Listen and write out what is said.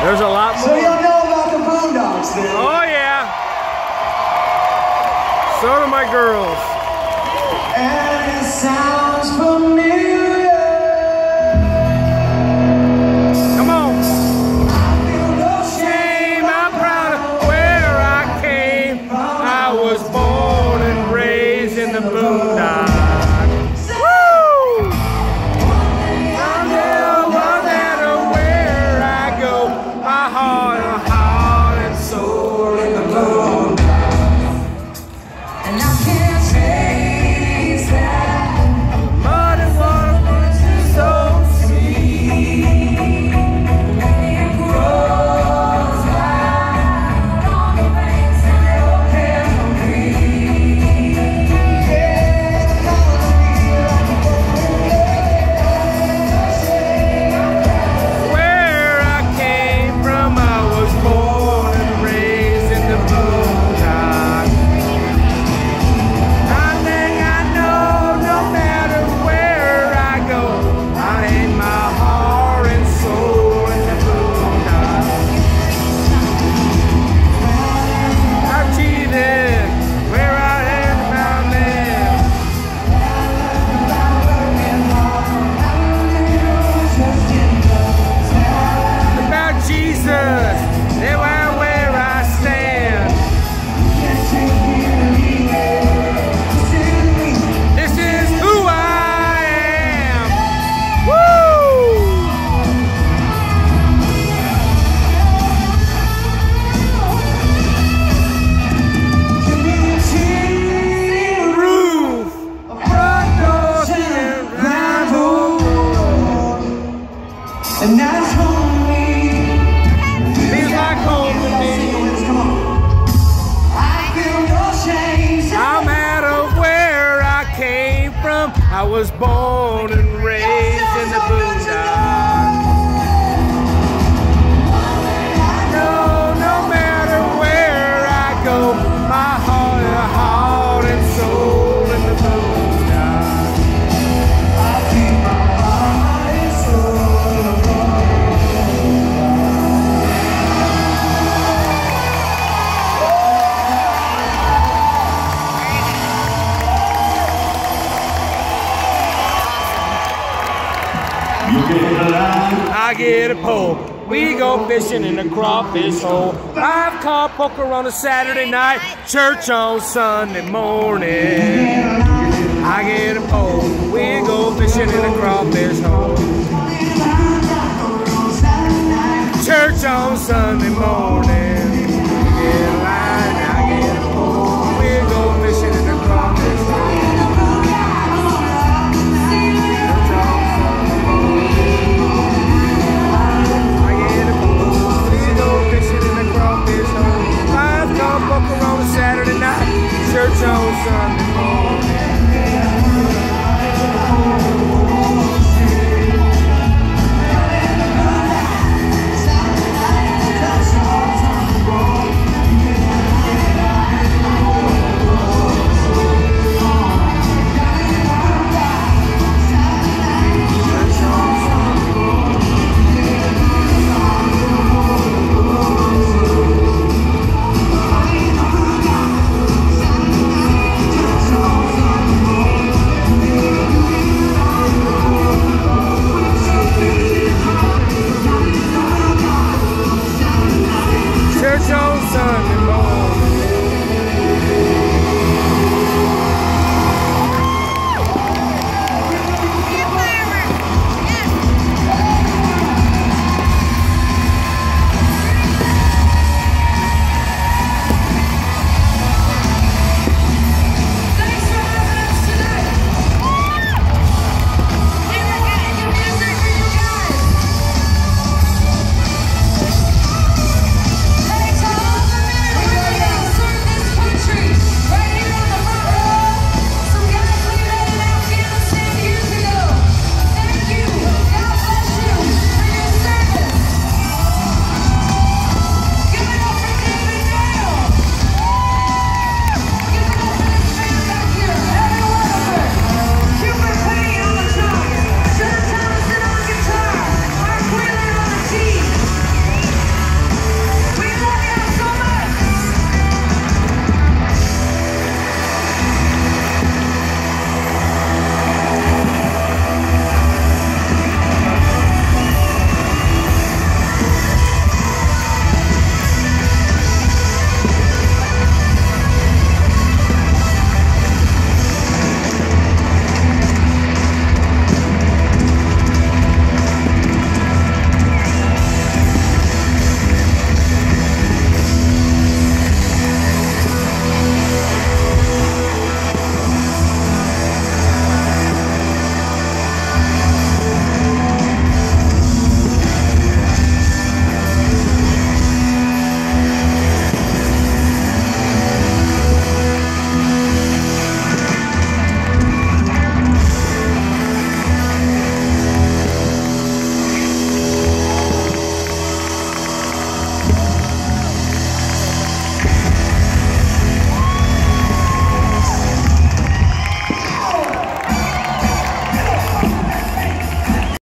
There's a lot more. So y'all know about the Boondocks then? Oh yeah. So do my girls. And it sounds familiar. Come on. I feel no Shame, I'm proud of where I came. I was born and raised in the boondocks. Woo! No matter where I go, my heart and soul in the boondocks. And I can't taste that Mud and water was so sweet. it grows out on the banks of your memory. Where I came from, I was born and raised in the boondocks. One thing I know, no matter where I go, I hang my heart and soul in the boondocks. I've cheated where I am found there. About Jesus, there where I stand. This is who I am. Woo! Roof, front doors, and rival. And that's home Feels like home to me. Come on. I feel no shame. No matter where I came from, I was born and raised in the boondocks. No matter where I go, my heart and soul in the boondocks. I keep my heart and soul in the I get a pole. We go fishing in the crawfish hole. I've caught poker on a Saturday night, church on Sunday morning. I get a pole. We go fishing in the crawfish hole. Church on Sunday morning.